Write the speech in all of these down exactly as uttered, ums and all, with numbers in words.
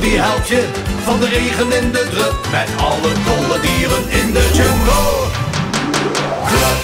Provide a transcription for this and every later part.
die helpt je van de regen in de druk. Met alle dolle dieren in de jungle club.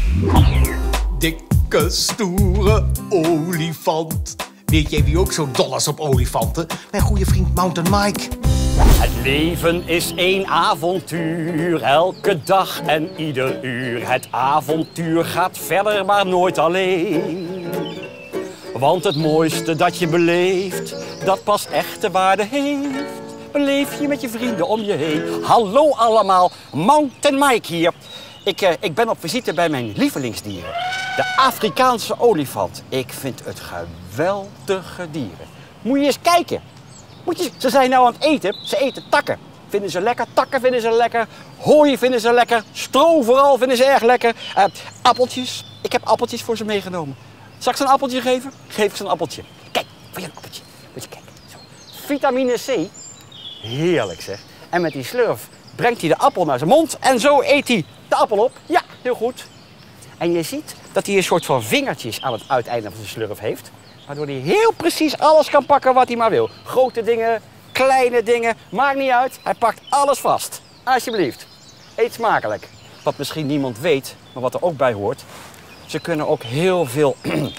Dikke, stoere olifant. Weet jij wie ook zo dol is op olifanten? Mijn goede vriend Mountain Mike. Het leven is één avontuur, elke dag en ieder uur. Het avontuur gaat verder, maar nooit alleen. Want het mooiste dat je beleeft, dat pas echte waarde heeft. Beleef je met je vrienden om je heen. Hallo allemaal, Mountain Mike hier. Ik, eh, ik ben op visite bij mijn lievelingsdieren. De Afrikaanse olifant. Ik vind het geweldige dieren. Moet je eens kijken. Moet je, ze zijn nou aan het eten. Ze eten takken. Vinden ze lekker. Takken vinden ze lekker. Hooi vinden ze lekker. Stro vooral vinden ze erg lekker. Uh, appeltjes. Ik heb appeltjes voor ze meegenomen. Zal ik ze een appeltje geven? Geef ze een appeltje. Kijk, wil je een appeltje? Moet je kijken. Zo. Vitamine C. Heerlijk zeg. En met die slurf brengt hij de appel naar zijn mond. En zo eet hij de appel op. Ja, heel goed. En je ziet dat hij een soort van vingertjes aan het uiteinde van zijn slurf heeft. Waardoor hij heel precies alles kan pakken wat hij maar wil. Grote dingen, kleine dingen, maakt niet uit. Hij pakt alles vast. Alsjeblieft. Eet smakelijk. Wat misschien niemand weet, maar wat er ook bij hoort. Ze kunnen ook heel veel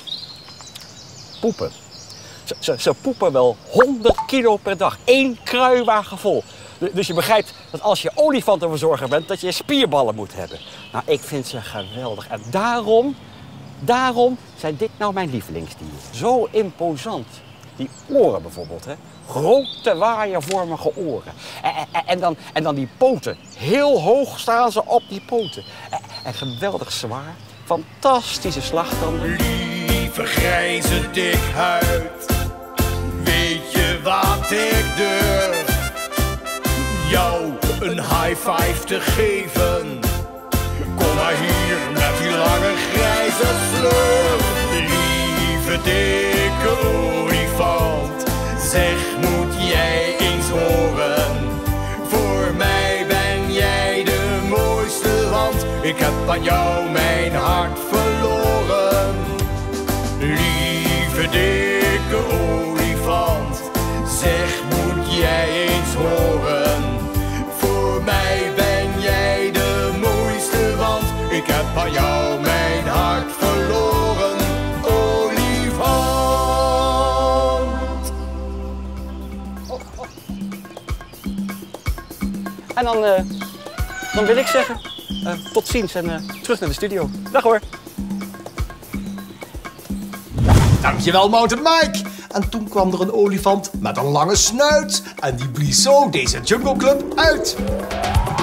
poepen. Ze, ze, ze poepen wel honderd kilo per dag. Eén kruiwagen vol. Dus je begrijpt dat als je olifantenverzorger bent, dat je spierballen moet hebben. Nou, ik vind ze geweldig. En daarom, daarom zijn dit nou mijn lievelingsdieren. Zo imposant. Die oren bijvoorbeeld, hè. Grote waaiervormige oren. En, en, en, dan, en dan die poten. Heel hoog staan ze op die poten. En, en geweldig zwaar. Fantastische slagtanden. Lieve grijze dikhuid, weet je wat ik durf? Jou een high five te geven. Kom maar hier met die lange grijze slurf. Lieve dikke olifant, zeg moet jij eens horen. Voor mij ben jij de mooiste, want ik heb aan jou mijn hart verloren. Lieve dikke olifant, zeg moet jij eens horen. Voor mij ben jij de mooiste, want ik heb aan jou mijn hart verloren. Olifant. En dan, uh, dan wil ik zeggen, uh, tot ziens en uh, terug naar de studio. Dag hoor. Dankjewel, Mountain Mike. En toen kwam er een olifant met een lange snuit. En die blies zo deze Jungle Club uit.